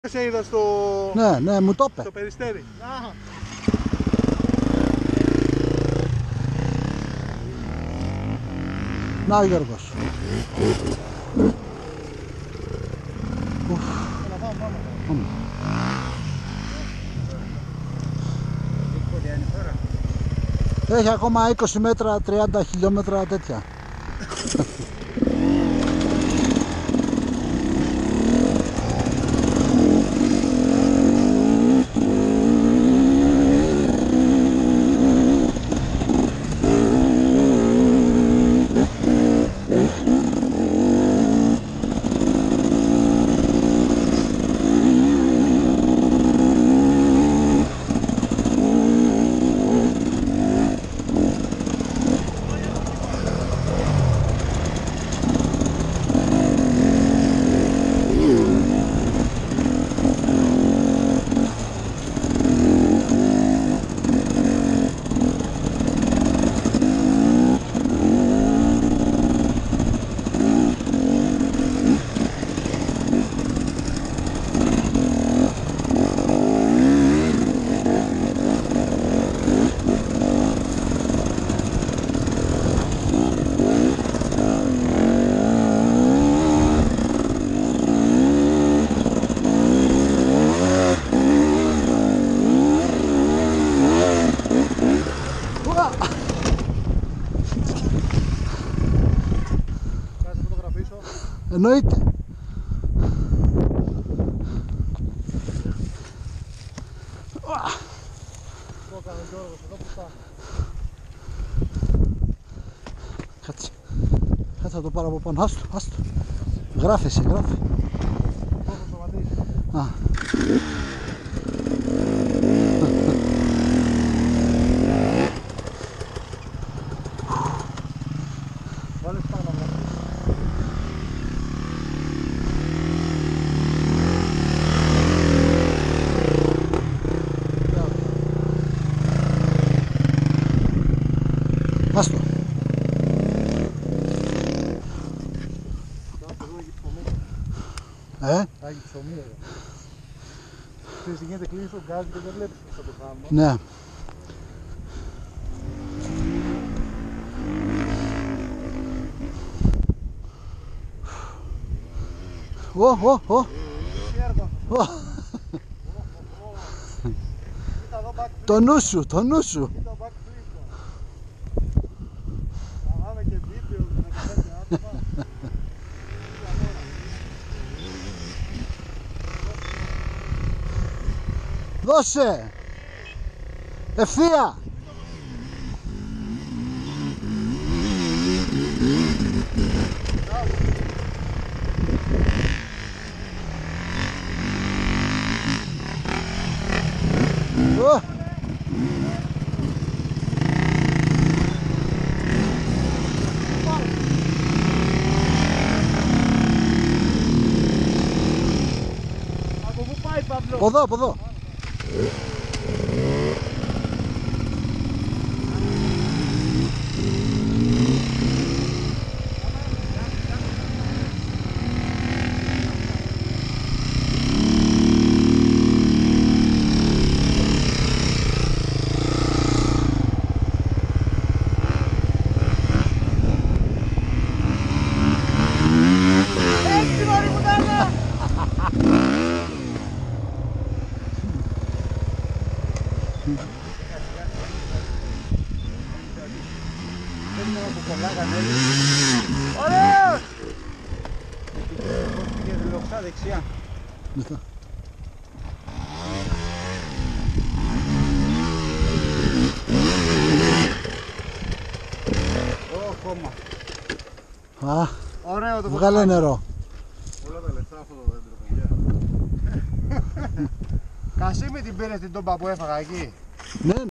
Σε είδα στο... Ναι, μου το είπε. Στο Περιστέρι. Να ο Γιώργος. Πάμε. Έχει ακόμα 20 μέτρα, 30 χιλιόμετρα τέτοια. Εννοείται. Κάτσε. Κάτσε να το πάρω από πάνω. Άστο. Γράφεσαι, γράφε. Α. Βάλες πάνω. Άστο. Έχει ψωμί εδώ. Ξέρεις τι γίνεται, κλείνεις τον γκάζι και δεν βλέπεις τι θα το κάνουμε. Ναι. Το νου σου, το νου σου. Πάμε και βίντεο με 15 άτομα. Δώσε! Ευθεία! Από πού πάει, Παύλο? Από εδώ. Ωραίος! Πήγε λοξά δεξιά. Α, ωραίο το βγάλε νερό. Όλα τα λεφτά αυτό το δέντρο, παιδιά. Κασίμη την πήρες την τόμπα που έφαγα εκεί. Ναι.